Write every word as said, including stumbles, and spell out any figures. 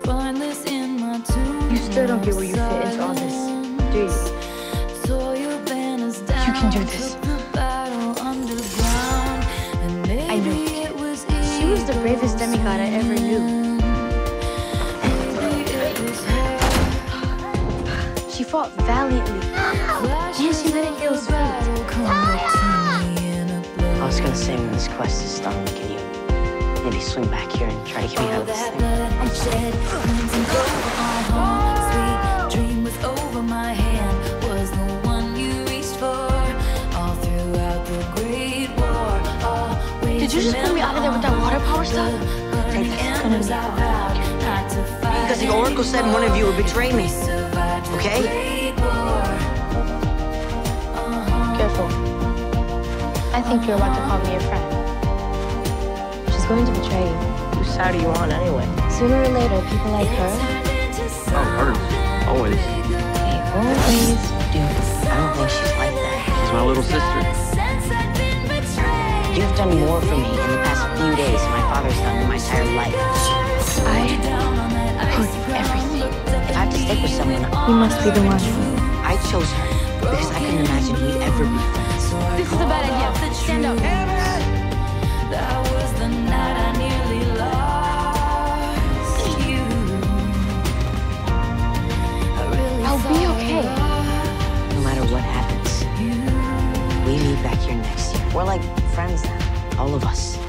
You still don't get where you fit into all this, do you? You can do this. I knew it. She was the bravest demigod I ever knew. She fought valiantly. And she let it heal sweet. I was gonna say when this quest is done, can you maybe swing back here and try to get me out of this thing? Did you just pull me out of there with that water power stuff? Hey, that's gonna be hard. Because the Oracle said one of you would betray me. Okay? Careful. I think you're about to call me a friend. She's going to betray you. Whose side are you on anyway? Sooner or later, people like her... Oh, hers. Always. They always do. I don't think she's like that. She's my little sister. You've done more for me in the past few days than my father's done in my entire life. I put everything. If I have to stick with someone, You must be the one. I chose her because I couldn't imagine we'd ever be friends. This is a bad idea. Stand up. I'll be okay. No matter what happens, we meet back here next year. We're like friends now, all of us.